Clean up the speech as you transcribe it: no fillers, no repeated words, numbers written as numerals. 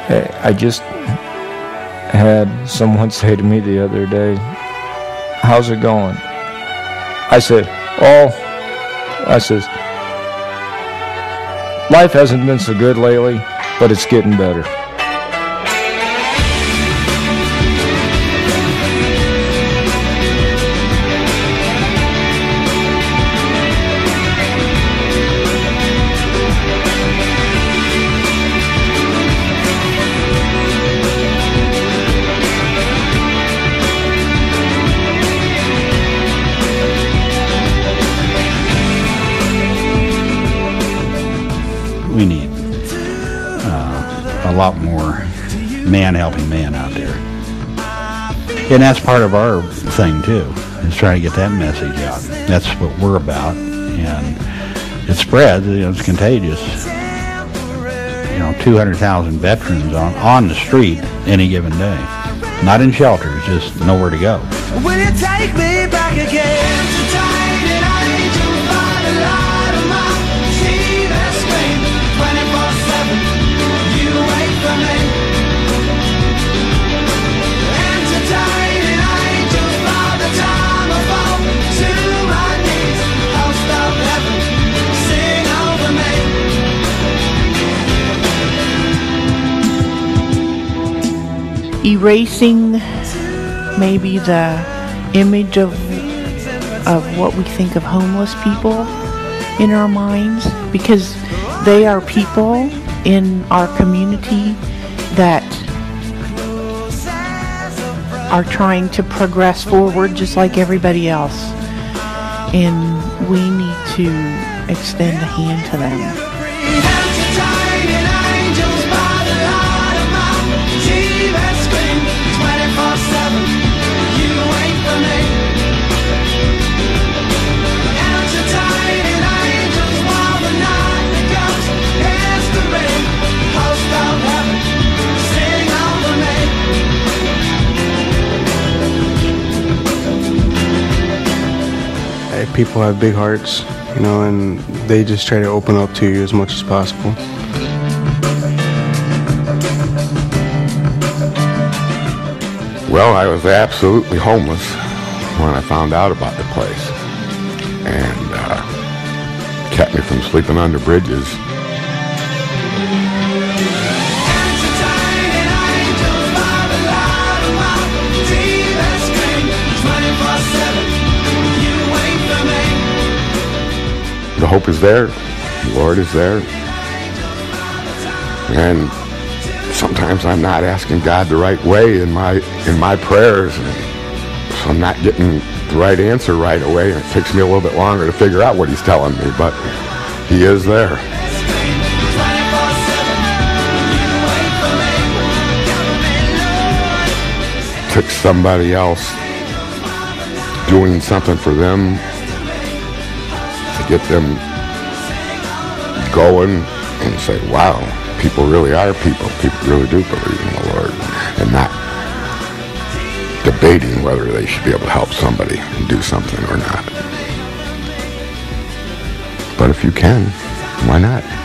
Hey, I just had someone say to me the other day, "How's it going?" I said, life hasn't been so good lately, but it's getting better. We need a lot more man helping man out there. And that's part of our thing too, is trying to get that message out. That's what we're about. And it spreads, it's contagious. 200,000 veterans on the street any given day. Not in shelters, just nowhere to go. Will you take me back again to time that I need to find a light of my TV screen 24/7, you wait for me. And to time that I need to find the time I fall to my knees, host of heaven, sing over me. Erasing maybe the image of what we think of homeless people in our minds, because they are people in our community that are trying to progress forward just like everybody else, and we need to extend a hand to them. People have big hearts, and they just try to open up to you as much as possible. Well, I was absolutely homeless when I found out about the place, and kept me from sleeping under bridges. The hope is there, the Lord is there, and sometimes I'm not asking God the right way in my prayers, and so I'm not getting the right answer right away, and it takes me a little bit longer to figure out what He's telling me, but He is there. It took somebody else doing something for them to get them going and say, wow, people really are people. People really do believe in the Lord, and not debating whether they should be able to help somebody and do something or not. But if you can, why not?